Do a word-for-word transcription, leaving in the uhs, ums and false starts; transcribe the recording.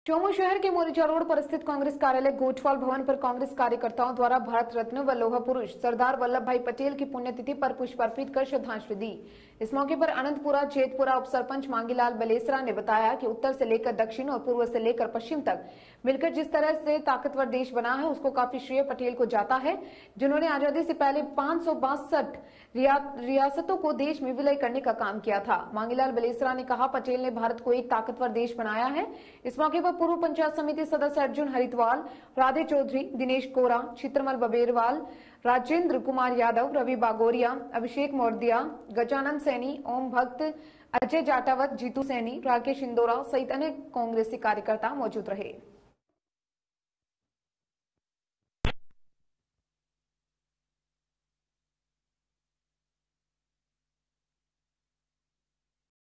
चौमू शहर के मोरिचा रोड पर स्थित कांग्रेस कार्यालय गोठवाल भवन पर कांग्रेस कार्यकर्ताओं द्वारा भारत रत्न व लोहा पुरुष सरदार वल्लभ भाई पटेल की पुण्यतिथि पर पुष्प अर्पित कर श्रद्धांजलि दी। इस मौके पर अनंतपुरा जेतपुरा उप सरपंच मांगीलाल बलेसरा ने बताया कि उत्तर से लेकर दक्षिण और पूर्व से लेकर पश्चिम तक मिलकर जिस तरह से ताकतवर देश बना है उसको काफी श्रेय पटेल को जाता है, जिन्होंने आजादी से पहले पांच सौ बासठ रियासतों को देश में विलय करने का काम किया था। मांगीलाल बलेसरा ने कहा, पटेल ने भारत को एक ताकतवर देश बनाया है। इस मौके पर पूर्व पंचायत समिति सदस्य अर्जुन हरिद्वाल, राधे चौधरी, दिनेश कोरा, चित्रमल बबेरवाल, राजेंद्र कुमार यादव, रवि बागोरिया, अभिषेक मोरदिया, गजानंद सैनी, ओम भक्त, अजय जाटावत, जीतू सैनी, राकेश इंदौरा सहित अनेक कांग्रेसी कार्यकर्ता मौजूद रहे।